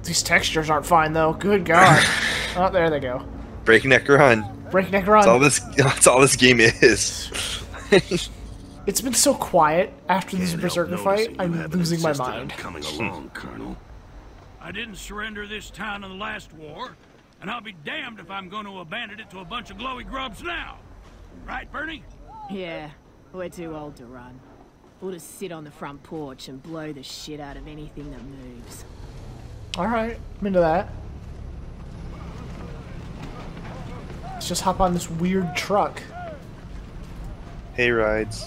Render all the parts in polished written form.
These textures aren't fine though. Good God. Oh, there they go. Breakneck run. Breakneck run. That's all this game is. It's been so quiet after this Berserker fight, I'm losing my mind. Coming along, Colonel. I didn't surrender this town in the last war, and I'll be damned if I'm going to abandon it to a bunch of glowy grubs now. Right, Bernie? Yeah, we're too old to run. We'll just sit on the front porch and blow the shit out of anything that moves. Alright, I'm into that. Let's just hop on this weird truck. Hay rides.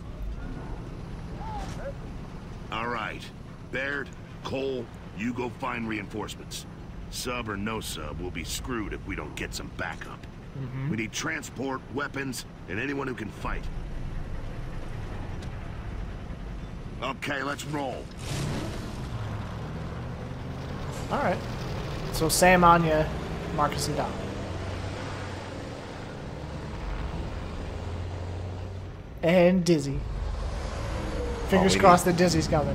All right. Baird, Cole, you go find reinforcements. Sub or no sub, we'll be screwed if we don't get some backup. We need transport, weapons, and anyone who can fight. Okay, let's roll. Alright. So Sam, Anya, Marcus, and Dom. And Dizzy. Fingers crossed that Dizzy's coming.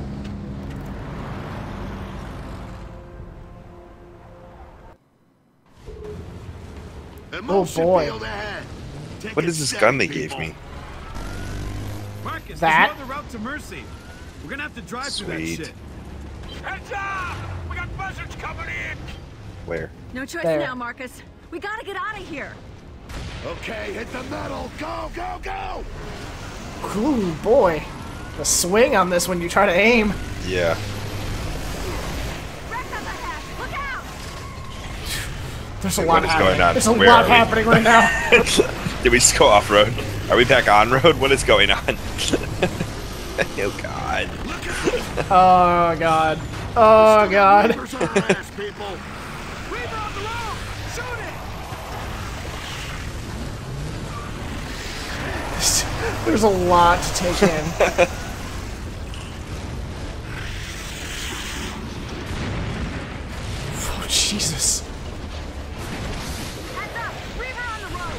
Oh boy. What is this gun they gave me? Marcus, that? there's no other route to Mercy. We're gonna have to drive through that shit. Heads up! We got buzzards coming in! Where? No choice There. now, Marcus. We gotta get out of here. Okay, hit the metal. Go, go, go! Ooh, boy. The swing on this when you try to aim. Yeah. Wreck up ahead. Look out! There's a What lot is happening. going on? There's a Where lot are we? happening right now. Did we just go off-road? Are we back on-road? What is going on? Oh, God. Oh, God. Oh, God. Reapers on our ass, people. Reaper on the road! Shoot it! There's a lot to take in. Oh, Jesus. Heads up! Reaper on the road!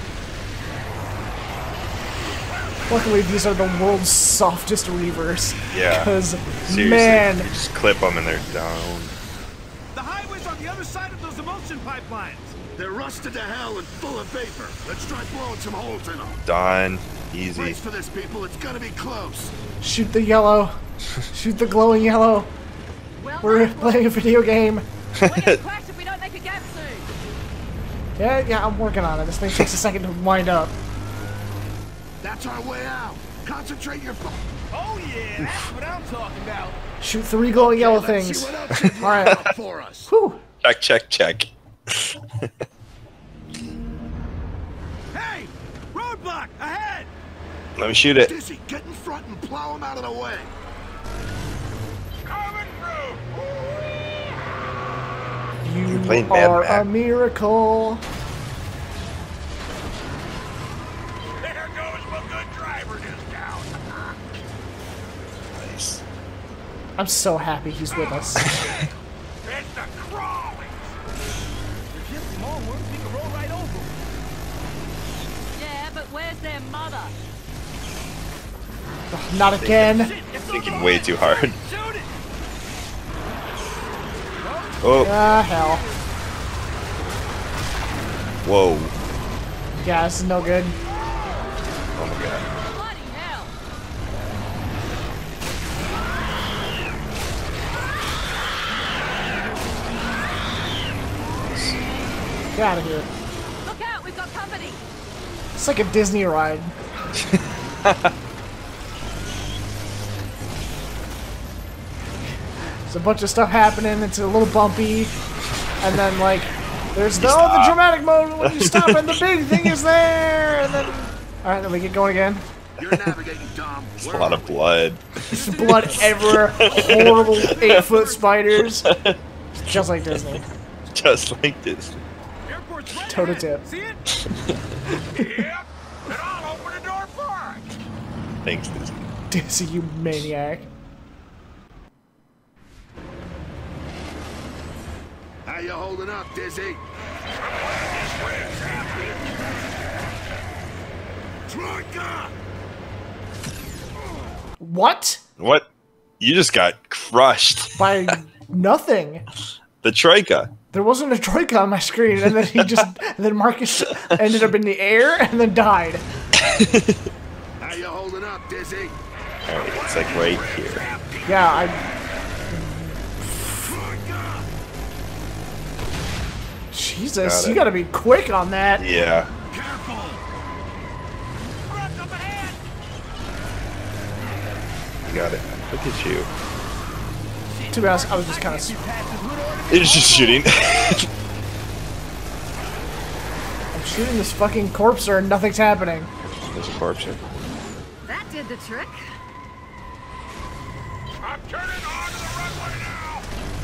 Luckily, these are the world's softest Reavers. Yeah. Because, Seriously, man. you just clip them and they're down. The highway's on the other side of those emulsion pipelines. They're rusted to hell and full of vapor. Let's try blowing some holes in them. Done. Easy. Brace for this, people. It's gonna be close. Shoot the yellow. Shoot the glowing yellow. Well, We're playing a video game. we're gonna crash if we don't make a gap soon. Yeah, I'm working on it. This thing takes a second to wind up. That's our way out. Concentrate your fire. Oh yeah, that's what I'm talking about. Shoot 3 glowing yellow Let's things. see what else you All right. got for us. Whew. Check, check, check. Hey! Roadblock! Ahead! Let me shoot it. Dizzy, get in front and plow him out of the way. Coming through! You playing Mad are Max. a miracle. There goes my good driver discount! Nice. I'm so happy he's with us. It's the crawlies! They're just small ones, we can roll right over. Yeah, but where's their mother? Not again. Thinking way too hard. Shoot it! Oh, Ah, hell. whoa. Yeah, this is no good. Oh my God. Bloody hell! Get out of here. Look out, we've got company! It's like a Disney ride. There's a bunch of stuff happening. It's a little bumpy. And then, like, there's the dramatic mode when you stop and the big thing is there. And then, alright, then we get going again. You're navigating, Dom. There's a lot of blood. There's blood everywhere. Horrible 8-foot spiders. Just like Disney. Just like this. Airport's right Toe to ahead. tip. See it? Yep, and I'll open the door for it! Thanks, Disney. Dizzy, you maniac. How you holding up, Dizzy? Troika! What? What? You just got crushed. By nothing. The Troika. There wasn't a Troika on my screen, and then and then Marcus ended up in the air and then died. How you holding up, Dizzy? Alright, it's like right here. Yeah, Jesus, you gotta be quick on that. Yeah. Careful! Rock up ahead! You got it. Look at you. To be honest, I was just kind of. It's just shooting. I'm shooting this fucking corpser and nothing's happening. There's a corpse here. That did the trick. I'm turning on to the runway now!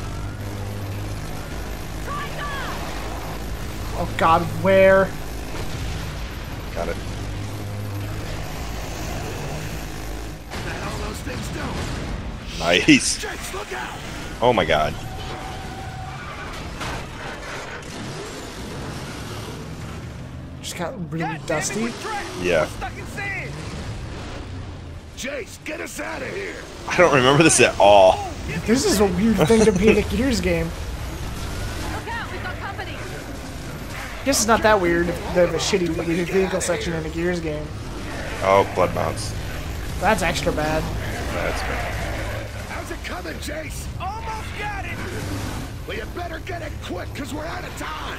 Oh God, where? Got it. What the hell are those things doing? Nice. Jakes, look out! Oh my God. Just got really dusty. Yeah. Stuck in sand! Jace, get us out of here! I don't remember this at all. This is a weird thing to be in a Gears game. Look out, we've got company. I guess it's not that weird if they have a shitty vehicle section in a Gears game. Oh, blood mounts. That's extra bad. That's bad. How's it coming, Jace? Almost got it! Well, you better get it quick, because we're out of time!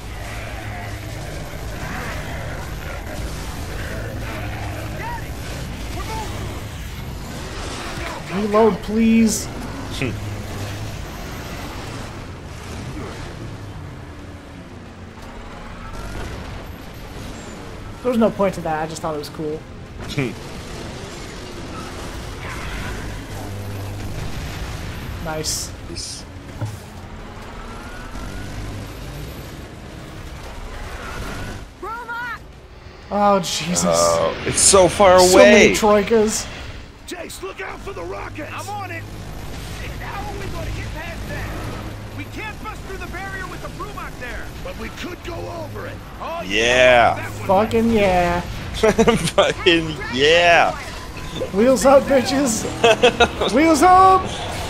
Got it! We're moving! Reload, please. There was no point to that. I just thought it was cool. Nice. Nice. Oh Jesus! Oh, it's so far So many away. troikas. Jace, look out for the rockets! I'm on it! How are we going to get past that? We can't bust through the barrier with the Brumach there! But we could go over it! Oh, Yeah. that one- Fucking yeah! Fucking yeah. Wheels up, bitches! Wheels up!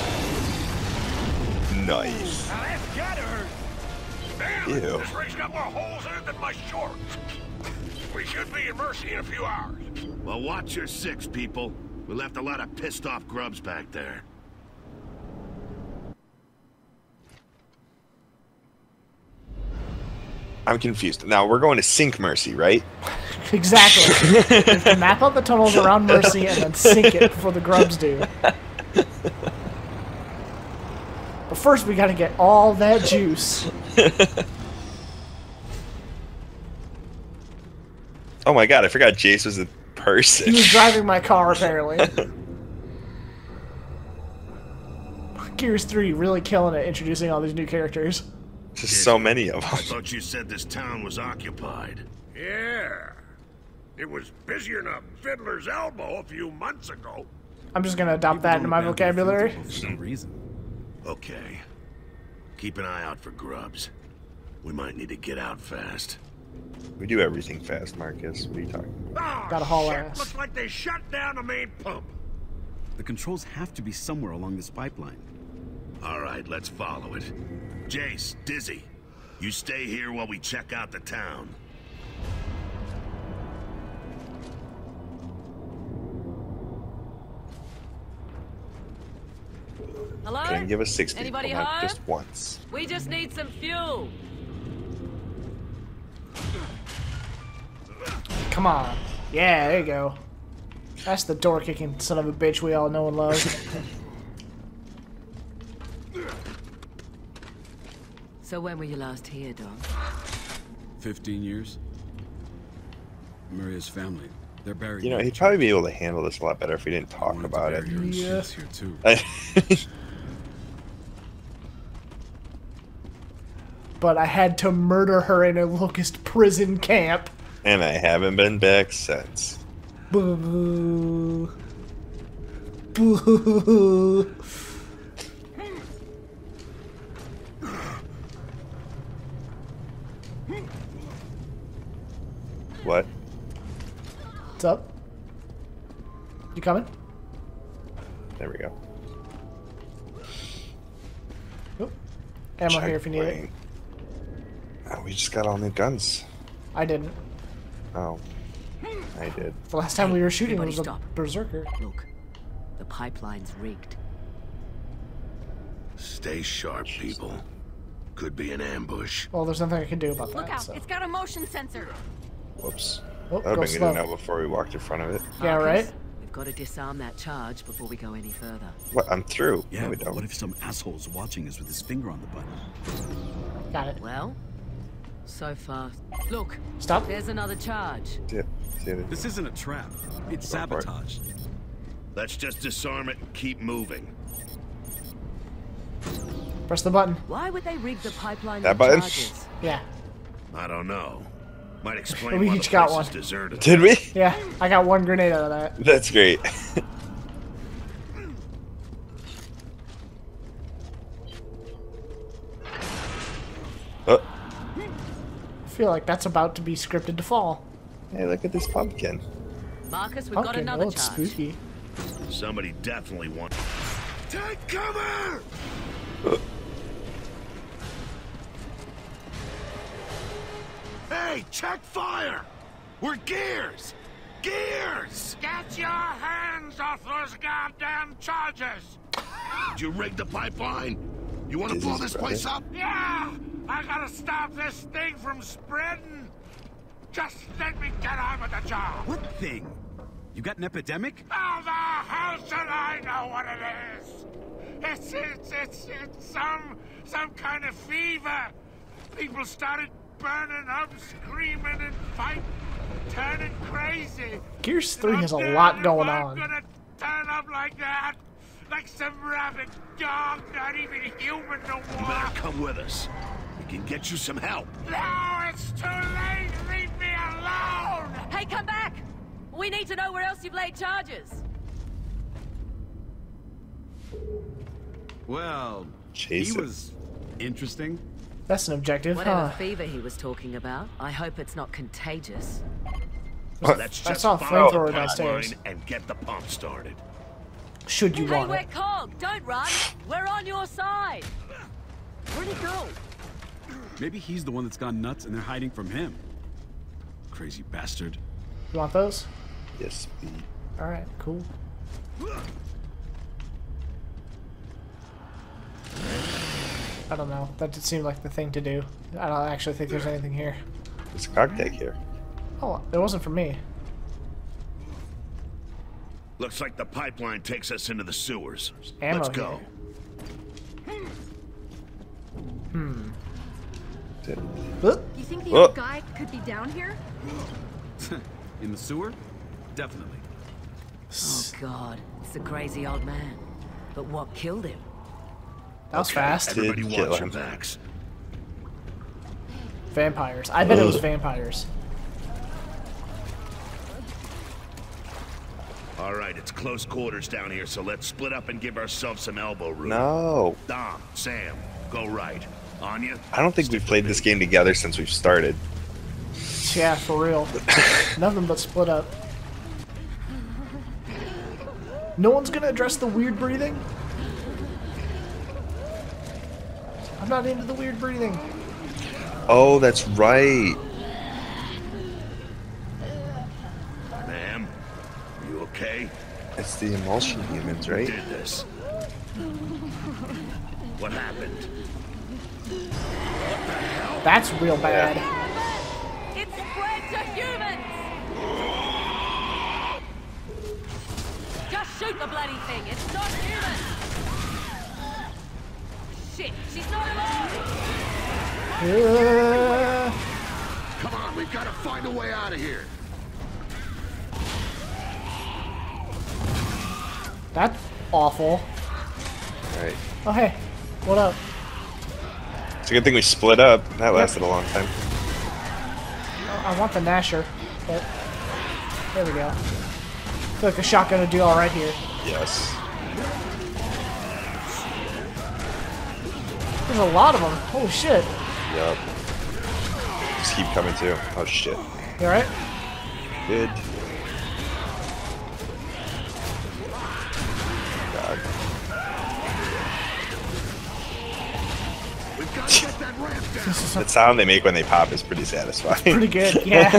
Nice. Now that's gotta hurt. Damn, Ew. this ring's got more holes in it than my shorts. We should be in Mercy in a few hours. Well, watch your six, people. We left a lot of pissed off grubs back there. I'm confused. Now we're going to sink Mercy, right? Exactly. You have to map out the tunnels around Mercy and then sink it before the grubs do. But first we gotta get all that juice. Oh my God, I forgot Jace was a person. He was driving my car, apparently. Gears 3 really killing it, introducing all these new characters. Just so many of I them. thought you said this town was occupied. Yeah. It was busier than a fiddler's elbow a few months ago. I'm just gonna adopt that into my vocabulary. For some reason. Okay. Keep an eye out for grubs. We might need to get out fast. We do everything fast, Marcus. What are you talking about? Oh, Gotta haul shit. ass. Looks like they shut down the main pump. The controls have to be somewhere along this pipeline. All right, let's follow it. Jace, Dizzy, you stay here while we check out the town. Hello? Couldn't give us 60, Anybody but not home? just once. We just need some fuel. Come on. Yeah, there you go. That's the door kicking son of a bitch we all know and love. So when were you last here, Dom? 15 years. Maria's family. They're buried. You know, in he'd the probably be able to handle this a lot better if we didn't church. talk Wanted to about it. bury her, and Yeah. she's here too. But I had to murder her in a locust prison camp. And I haven't been back since. Boo. Boo. What? What's up? You coming? There we go. Oh. ammo here if you need it. Checkpoint. Oh, we just got all new guns. I didn't. Oh, I did. The last time we were shooting Everybody was a stop. berserker. Look, the pipeline's rigged. Stay sharp, people. Could be an ambush. Well, there's nothing I can do about that. Look out, So. it's got a motion sensor. Whoops. Oh, That would go have been slow. good to know before we walked in front of it. Yeah, Marcus, right? We've got to disarm that charge before we go any further. What? I'm through. Yeah, No, we but don't. what if some asshole's watching us with his finger on the button? Got it. Well, so far. Look, Stop. there's another charge. See it. This isn't a trap. It's Go for it. sabotage. Let's just disarm it and keep moving. Press the button. Why would they rig the pipeline That with button? charges? Yeah. I don't know. Might explain We why each the got place one. is deserted. Did we? Yeah, I got one grenade out of that. That's great. Oh, I feel like that's about to be scripted to fall. hey, look at this pumpkin. Marcus, we've got Pumpkin, another oh, it's charge. spooky. Somebody definitely wants. Take cover! Hey, check fire! We're gears! Gears! Get your hands off those goddamn charges! Did you rig the pipeline? You want to Is blow this this place brother? up? Yeah! I gotta stop this thing from spreading! Just let me get on with the job! What thing? You got an epidemic? How the hell should I know what it is? It's some kind of fever. People started burning up, screaming and fighting, turning crazy. Gears 3 has a lot going I'm on. gonna turn up like that, like some rabid dog, not even human no You more. better come with us. We can get you some help. No, it's too late. Leave me alone. Hey, come back! We need to know where else you've laid charges. Well, Chase he it. was interesting. That's an objective. Whatever Huh. fever he was talking about, I hope it's not contagious. Let's I just saw a follow the flamethrower pipeline downstairs. and get the pump started. Should you Hey, want we're it? Cog! Don't run! We're on your side! Where'd he go? Maybe he's the one that's gone nuts and they're hiding from him. Crazy bastard. You want those? Yes, please. Alright, cool. I don't know. That did seem like the thing to do. I don't actually think there's anything here. There's a cocktail here. Oh, it wasn't for me. Looks like the pipeline takes us into the sewers. Ammo Let's go. Oop. You think the Whoa. other guy could be down here? In the sewer? Definitely. Oh god, it's the crazy old man. But what killed him? That was fast. Everybody Did kill watch your him. backs. Vampires. I bet it was vampires. All right, it's close quarters down here, so let's split up and give ourselves some elbow room. No. Dom, Sam, go right. Anya? I don't think we've played this game together since we've started. Yeah, for real. Nothing but split up. No one's gonna address the weird breathing? I'm not into the weird breathing. Oh, that's right. Ma'am, are you okay? It's the emulsion humans, right? Did this. What happened? That's real bad. It's spread to humans! Just shoot the bloody thing, it's not human! Shit, she's not alive! Come on, we've got to find a way out of here. That's awful. Right. Oh, hey. What up? It's a good thing we split up. That lasted a long time. I want the Gnasher. But there we go. I feel like the shotgun would do alright here. Yes. There's a lot of them. Holy shit. Yup. Just keep coming too. Oh shit. You alright? Good. God. We've Gotta get that ramp down. The sound they make when they pop is pretty satisfying. Pretty good, yeah.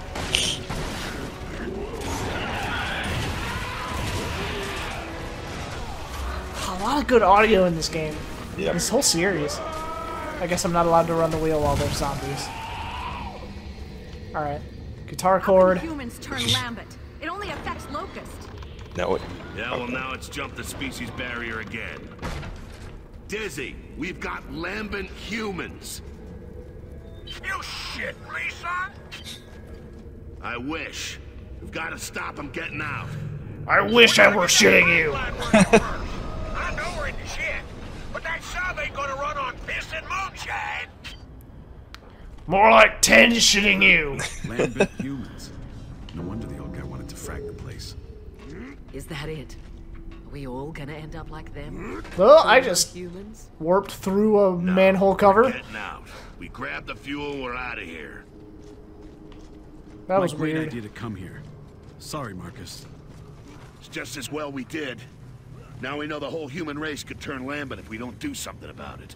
A lot of good audio in this game. Yep. This whole series. I guess I'm not allowed to run the wheel while there's zombies. Alright. Guitar chord. Humans turn lambent. It only affects Locust. No. Yeah, well, now it's jumped the species barrier again. Dizzy, we've got lambent humans. You shit me, son? I wish. We've got to stop them getting out. I wish I were shitting you. I know we're in the shit, but that sub ain't gonna run on piss and moonshine. More like 10 shitting you. Lambent humans. No wonder the old guy wanted to frag the place. Is that it? Are we all gonna end up like them? Well, I just Humans? warped through a manhole cover. We're getting out. We grabbed the fuel, we're out of here. That was Great weird. idea to come here. Sorry, Marcus. It's just as well we did. Now we know the whole human race could turn lambent if we don't do something about it.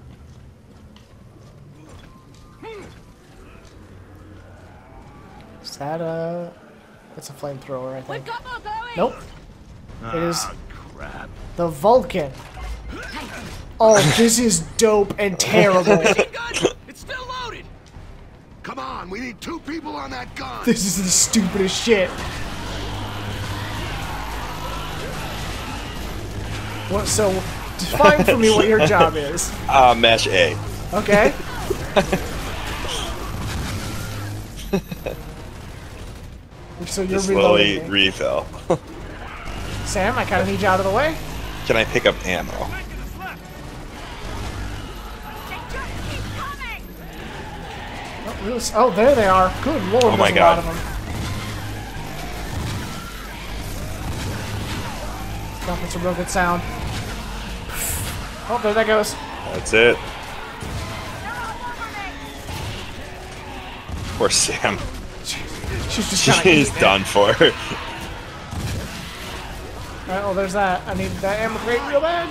Is that it's a flamethrower, I think. We've got more going. Nope. It is Ah, crap. the Vulcan. Oh, this is dope and terrible. It's still loaded. Come on, we need 2 people on that gun. This is the stupidest shit. What? So, define for me what your job is. Mesh A. Okay. So you're Just slowly reloading me. refill. Sam, I kind of need you out of the way. Can I pick up ammo? They just keep coming. Oh, really? Oh, there they are. Good lord, Oh my there's a lot God. of them. Oh, that's a real good sound. Oh, there that goes. That's it. Poor Sam. She's just kind of She's done for. Alright, well, there's that. I need that ammo crate real bad.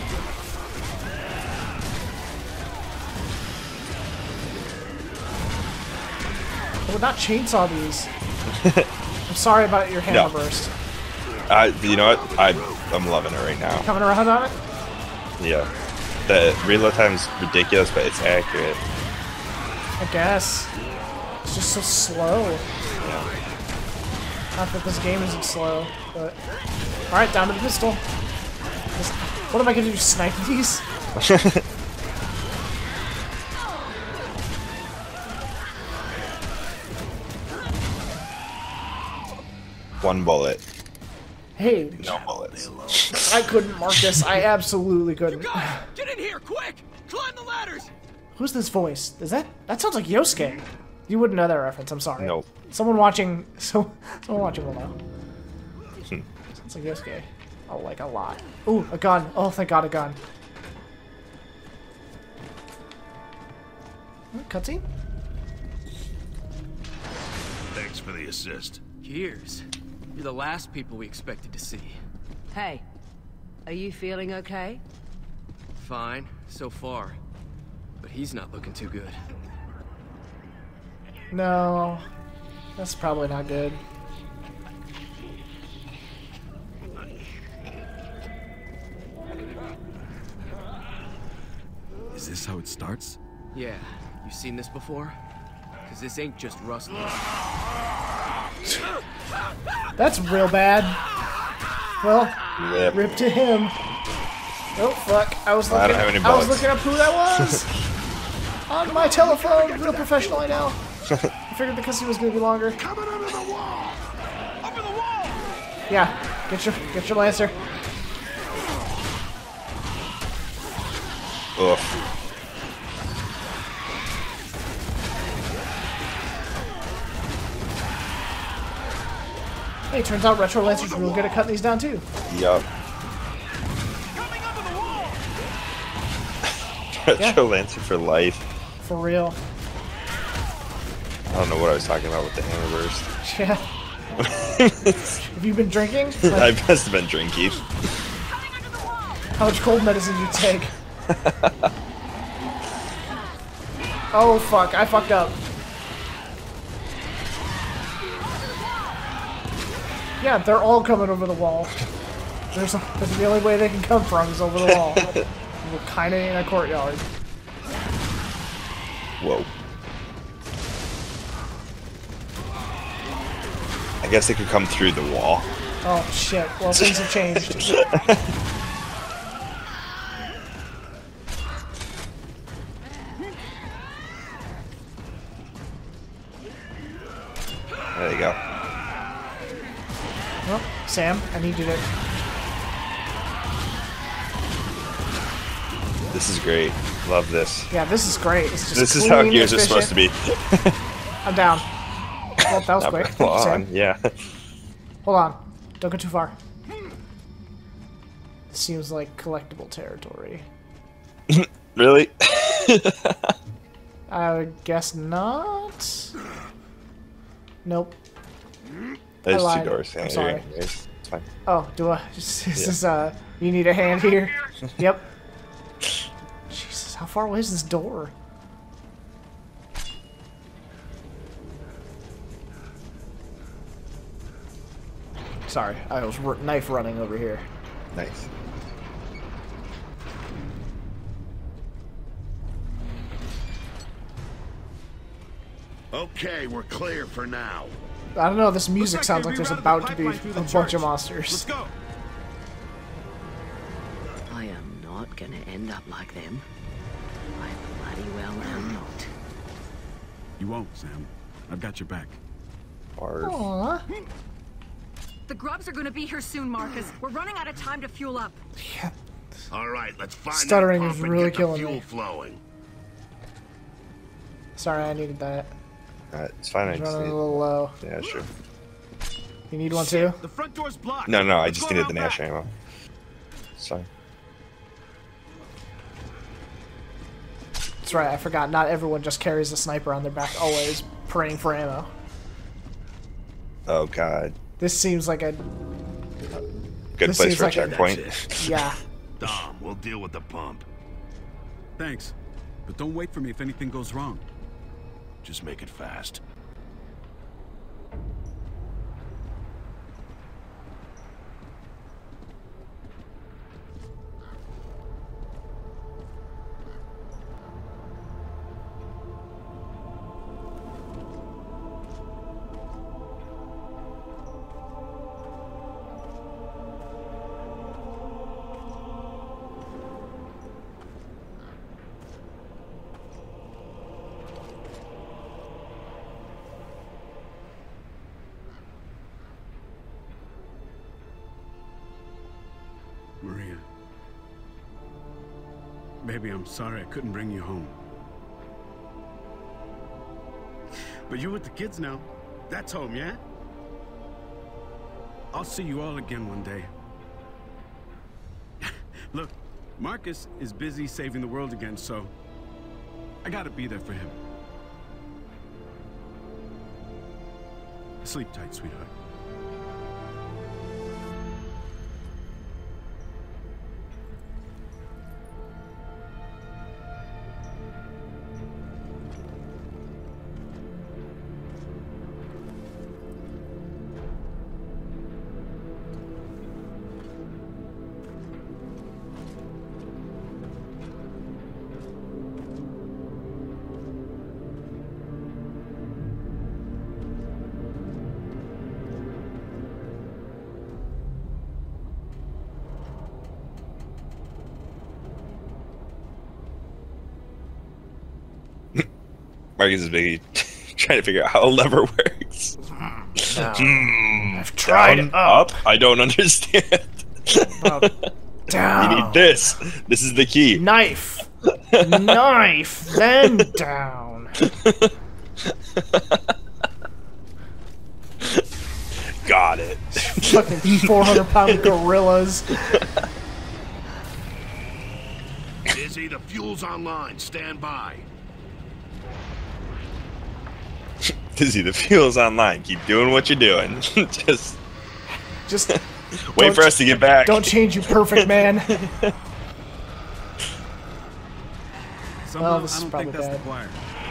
I would not chainsaw these. I'm sorry about your hammer No. burst. You know what? I'm loving it right now. Coming around on it? Yeah. The reload time's ridiculous, but it's accurate. I guess. It's just so slow. Yeah. Not that this game isn't slow, but... Alright, down to the pistol. What am I gonna do, snipe these? One bullet. Hey, No bullets. I couldn't, Marcus. I absolutely couldn't. Get in here, quick! Climb the ladders! Who's this voice? Is that sounds like Yosuke? You wouldn't know that reference. I'm sorry. Nope. Someone watching will know. Sounds like Yosuke. Oh, like a lot. Ooh, a gun. Oh, thank God, a gun. Cutscene? Thanks for the assist. Gears. You're the last people we expected to see. Hey, are you feeling okay? Fine, so far. But he's not looking too good. No, that's probably not good. Is this how it starts? Yeah, you seen this before? Because this ain't just rustling. That's real bad. Well, Rip. rip to him. Oh fuck! I was I looking. don't have any I was bullets. looking up who that was on my telephone. Real professional, I know. I figured the cutscene was gonna be longer. Coming under the wall! Over the wall! Yeah, get your lancer. Oof. Hey, turns out Retro Lancer's real good at cutting these down too. Yup. Coming over the wall! Retro Lancer for life. For real. I don't know what I was talking about with the hammer burst. Yeah. Have you been drinking? I Like, must have been drinking. how much cold medicine do you take? Oh fuck, I fucked up. Yeah, they're all coming over the wall. There's the only way they can come from is over the wall. We're kinda in a courtyard. Whoa. I guess they could come through the wall. Oh shit, well things have changed. There you go. Well, Sam, I need you to... This is great. Love this. Yeah, this is great. It's just This is how clean, gears are efficient. supposed to be. I'm down. Well, that was quick. Thank you, Hold Sam. on, yeah. Hold on. Don't go too far. This seems like collectible territory. Really? I would guess not. Nope. There's lied. two doors. Yeah, I'm sorry. It's fine. Oh, do I? Is this, you need a hand here? Yep. Jesus, how far away is this door? Sorry, I was knife running over here. Nice. Okay, we're clear for now. I don't know, this music like sounds they like there's rerouted the about to be pipeline through a the bunch church. of Let's monsters. go. I am not gonna end up like them. I bloody well am not. You won't, Sam. I've got your back. Barf. Aww. The grubs are gonna be here soon, Marcus. We're running out of time to fuel up. Yeah. All right, let's find Stuttering that is pump and really get the killing fuel me. flowing. Sorry, I needed that. It's fine. I It's just running need... a little low. Yeah, sure. You need one too? The front door's blocked. No, I Let's just go needed the around Nash back. ammo. It's fine. That's right, I forgot. Not everyone just carries a sniper on their back, always praying for ammo. Oh god. This seems like a... Good This place seems for a like a- checkpoint. Yeah. Dom, we'll deal with the pump. Thanks. But don't wait for me if anything goes wrong. Just make it fast. Maria. Baby, I'm sorry I couldn't bring you home. But you're with the kids now. That's home, yeah? I'll see you all again one day. Look, Marcus is busy saving the world again, so I gotta be there for him. Sleep tight, sweetheart. Marcus is big trying to figure out how a lever works. I've tried Down, it up. I don't understand. Down. You need this. This is the key. Knife. Knife. Then down. Got it. Fucking 400-pound gorillas. Izzy, the fuel's online. Stand by. Dizzy, the fuel's online. Keep doing what you're doing. Just wait for us to get back. Don't change, you perfect man. Somehow, this is I don't probably think that's bad. the choir.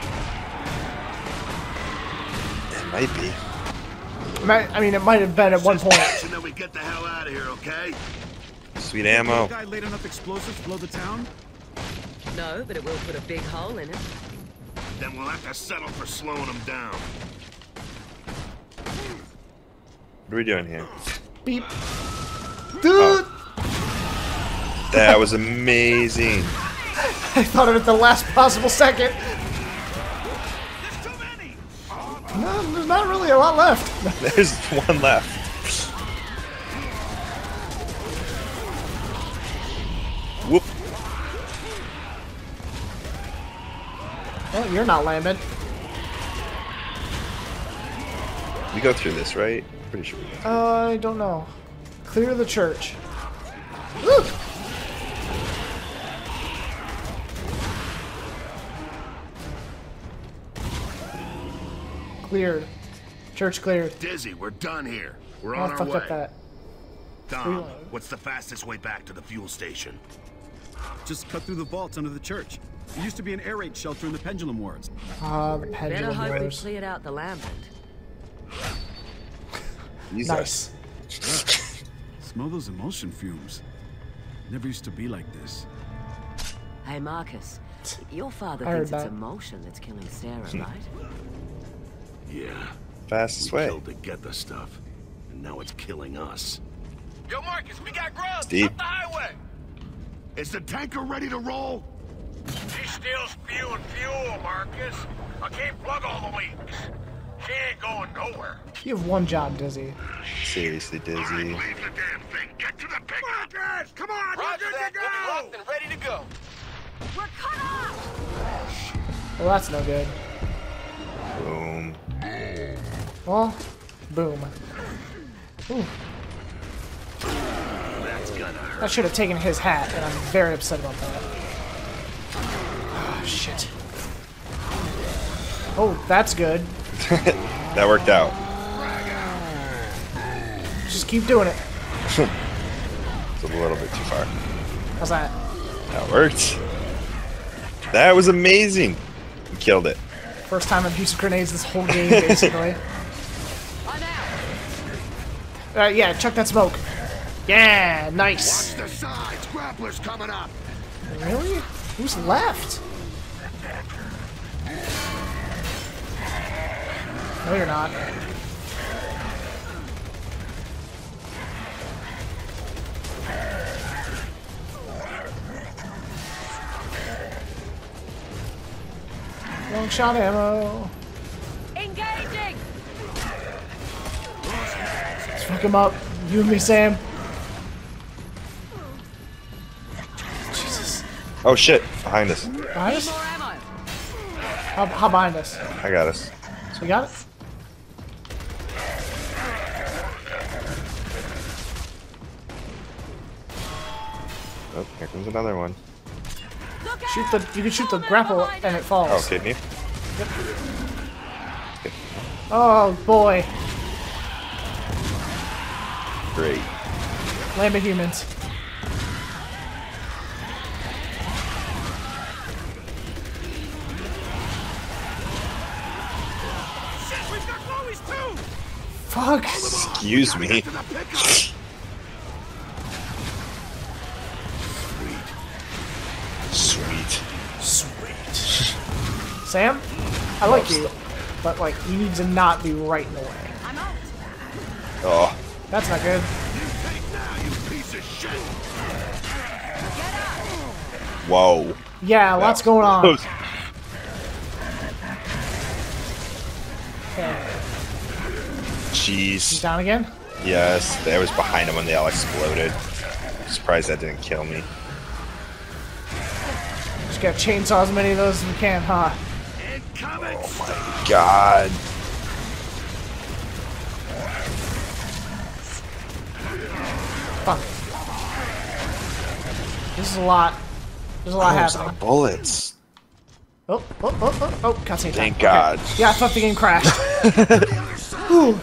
Might be. I mean, it might have been at one point. And then we get the hell out of here, okay? Sweet ammo. The guy laid enough explosives to blow the town? No, but it will put a big hole in it. Then we'll have to settle for slowing them down. What are we doing here? Beep. Dude! That was amazing. I thought of it the last possible second. There's too many! No, there's not really a lot left. There's one left. Whoop. Well, you're not landing. We go through this, right? Pretty sure. I don't know. Clear the church. Woo! Cleared. Church cleared. Dizzy, we're done here. We're Oh, on our fucked way. up that. Dom, Reload. what's the fastest way back to the fuel station? Just cut through the vaults under the church. There used to be an air raid shelter in the Pendulum Wards. Ah, the Better pendulum hope we wars. cleared out the lambent. These Nice. Smell those emulsion fumes. Never used to be like this. Hey, Marcus. Your father I heard thinks it's that. emotion that's killing Sarah, right? Yeah. Fastest We way. killed to get the stuff, and now it's killing us. Yo, Marcus, we got grubs! Steve. Up the highway! Is the tanker ready to roll? She's still spewing fuel, Marcus. I can't plug all the leaks. She ain't going nowhere. You have one job, Dizzy. Seriously, Dizzy. Leave the damn thing. Get to the pickup. Marcus, come on! Roger we're good to go! Locked and ready to go. We're cut off! Well, that's no good. Boom. Well, boom. Ooh. That's gonna hurt. I should have taken his hat, and I'm very upset about that. Oh, shit. Oh, that's good. That worked out. Just keep doing it. It's a little bit too far. How's that? That worked. That was amazing. We killed it. First time I've used grenades this whole game, basically. Yeah, chuck that smoke. Yeah, nice. Watch the sides. Grappler's coming up. Really? Who's left? No, you're not. Long shot ammo. Engaging! Let's fuck him up. You and me, Sam. Jesus. Oh shit! Behind us. Behind us? More ammo. How behind us? I got us. So we got it? Oh, here comes another one. Look out! Shoot the. You can shoot the grapple and it falls. Oh, can you? Oh boy. Great. Lambent humans. Shit, we've got Chloe's too! Fuck. Excuse me. To the pickup. Sweet. Sweet. Sam, I like you, but like you need to not be right in the way. I'm out. Oh. That's not good. Take now, you piece of shit. Whoa. Yeah, lots going on. Okay, Jeez. down again. Yes, I was behind him when they all exploded. Surprised that didn't kill me. Just gotta chainsaw as many of those as we can, huh? Incoming. God. Fuck. This is a lot. There's a lot happening. Bullets. Oh, cutscene time. Thank Okay. God. Yeah, I thought the game crashed. Whew.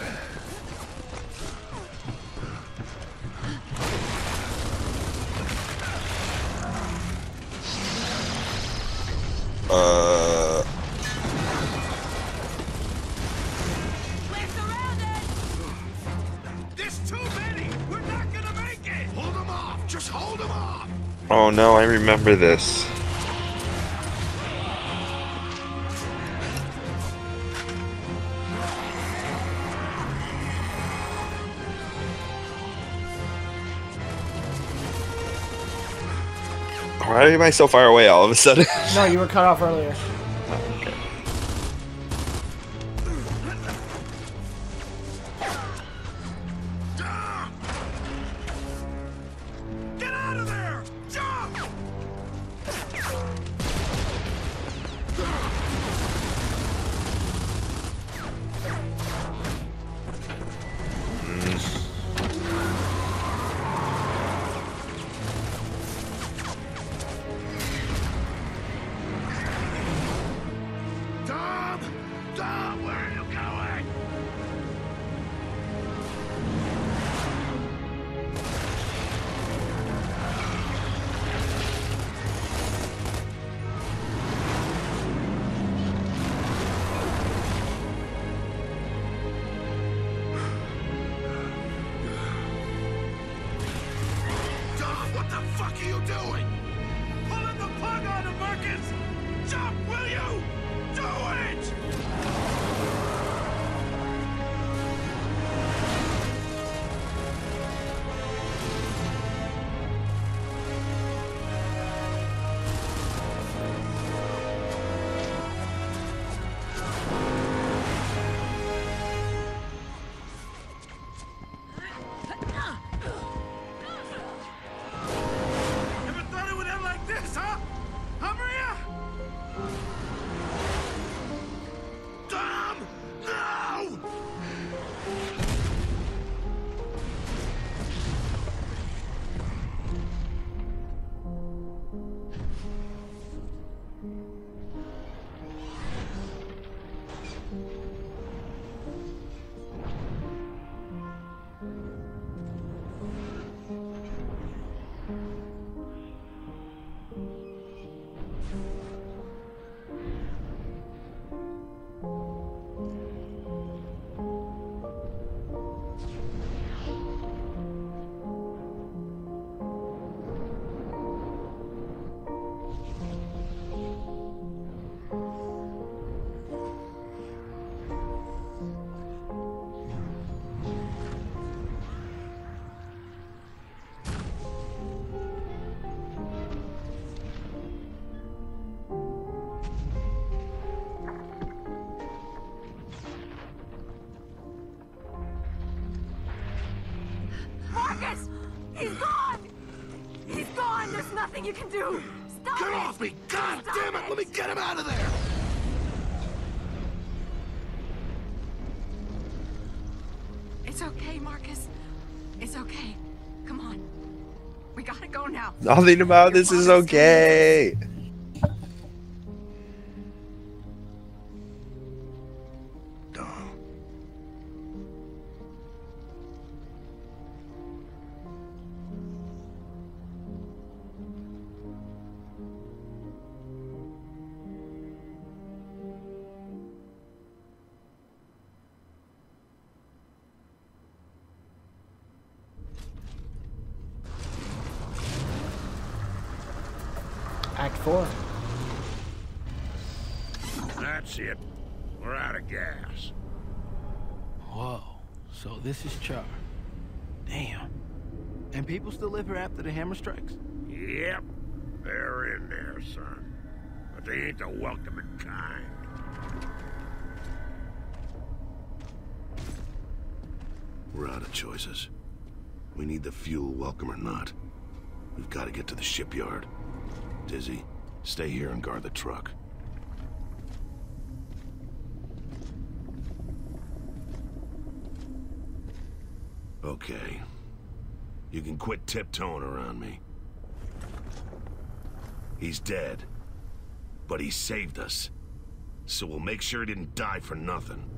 Oh no, I remember this. Why am I so far away all of a sudden? No, you were cut off earlier. Oh, okay. Get out of there! Jump! Tom! Tom, where are you going? Tom, what the fuck are you doing? Pulling the plug on him, Marcus! Jump, will you? Do it! Never thought it would end like this, huh? Huh, Maria? Tom! No! Marcus! He's gone! He's gone! There's nothing you can do! Stop Get it! off me! God Stop damn it! Let me get him out of there! It's okay, Marcus. It's okay. Come on. We gotta go now. Nothing about this is okay. Dom. Act 4. That's it. We're out of gas. Whoa, so this is Char. Damn. And people still live here after the hammer strikes? Yep. They're in there, son. But they ain't the welcoming kind. We're out of choices. We need the fuel, welcome or not. We've got to get to the shipyard. Dizzy, stay here and guard the truck. Okay. You can quit tiptoeing around me. He's dead. But he saved us. So we'll make sure he didn't die for nothing.